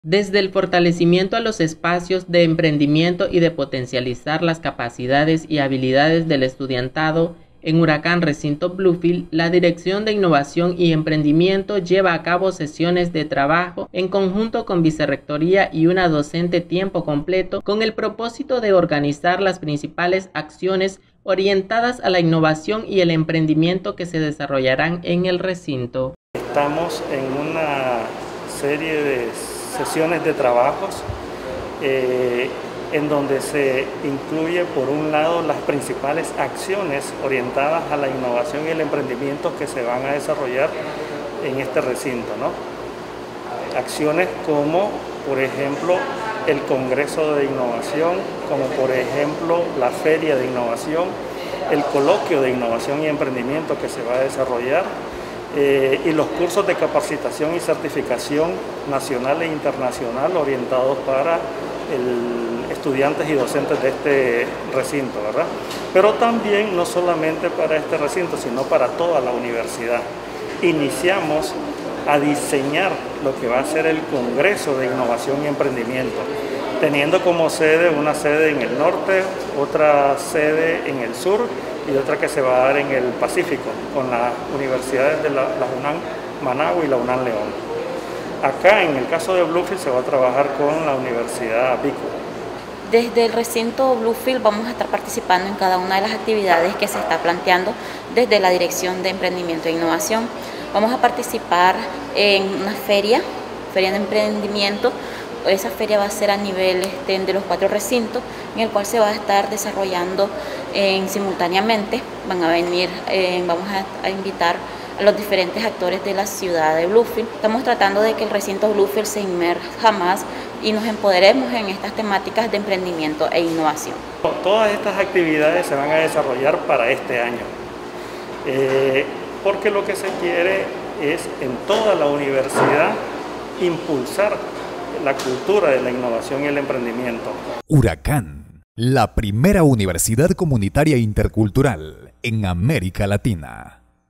Desde el fortalecimiento a los espacios de emprendimiento y de potencializar las capacidades y habilidades del estudiantado, en Huracán Recinto Bluefield, la Dirección de Innovación y Emprendimiento lleva a cabo sesiones de trabajo en conjunto con Vicerrectoría y una docente tiempo completo con el propósito de organizar las principales acciones orientadas a la innovación y el emprendimiento que se desarrollarán en el recinto. Estamos en una serie de sesiones de trabajos en donde se incluye por un lado las principales acciones orientadas a la innovación y el emprendimiento que se van a desarrollar en este recinto, ¿no? Acciones como, por ejemplo, el Congreso de Innovación, como por ejemplo la Feria de Innovación, el Coloquio de Innovación y Emprendimiento que se va a desarrollar, y los cursos de capacitación y certificación nacional e internacional orientados para estudiantes y docentes de este recinto, ¿verdad? Pero también no solamente para este recinto, sino para toda la universidad. Iniciamos a diseñar lo que va a ser el Congreso de Innovación y Emprendimiento, teniendo como sede una sede en el norte, otra sede en el sur y otra que se va a dar en el Pacífico, con las universidades de la UNAM Managua y la UNAM León. Acá, en el caso de Bluefield, se va a trabajar con la Universidad Vico. Desde el recinto Bluefield vamos a estar participando en cada una de las actividades que se está planteando desde la Dirección de Emprendimiento e Innovación. Vamos a participar en una feria de emprendimiento. Esa feria va a ser a nivel de los 4 recintos, en el cual se va a estar desarrollando simultáneamente. Van a venir, vamos a invitar a los diferentes actores de la ciudad de Bluefield. Estamos tratando de que el recinto Bluefield se inmerja más y nos empoderemos en estas temáticas de emprendimiento e innovación. Todas estas actividades se van a desarrollar para este año, porque lo que se quiere es en toda la universidad impulsar la cultura de la innovación y el emprendimiento. Huracán, la primera universidad comunitaria intercultural en América Latina.